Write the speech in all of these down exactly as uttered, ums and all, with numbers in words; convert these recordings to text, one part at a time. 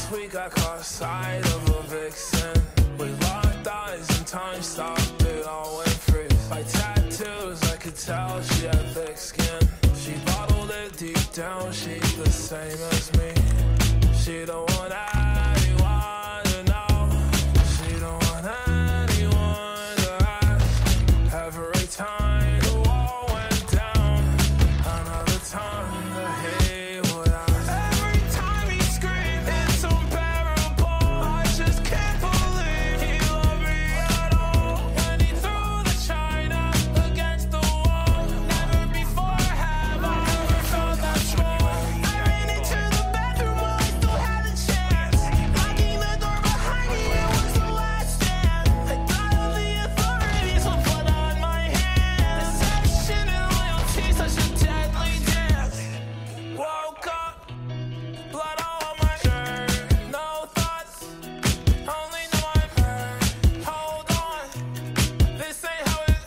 Last week I caught sight of a vixen. We locked eyes and time stopped, it all went freeze. Like tattoos, I could tell she had thick skin. She bottled it deep down, she's the same as me. She don't want anyone to know. She don't want anyone to ask. Every time the wall went down, another time the hate would ask. Every time he screamed, it's unbearable. I just can't believe he loved me at all. When he threw the china against the wall, never before have I ever felt that strong. I ran into the bathroom while I still had a chance. Locking the door behind me, it was the last stand. I dialed the authorities, so blood on my hands. Deception and loyalty, such a deadly dance. Woke up, blood on my shirt. No thoughts, only know I'm hurt. Hold on, this ain't how it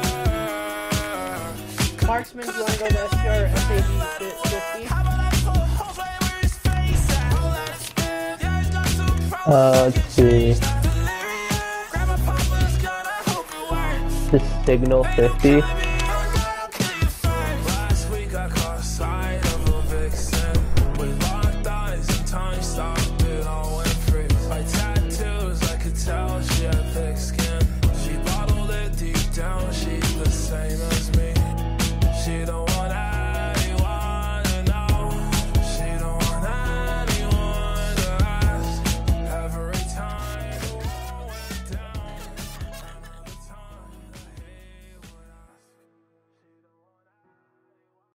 works. Marksman, do you want to go to S P R or S A D fifty? How about I pull holes right where his face at? I'll let it spin. Yeah, he's got some problems. Uh, let's see. Delirious. Grandma Papa's gonna hope it works. This signal fifty.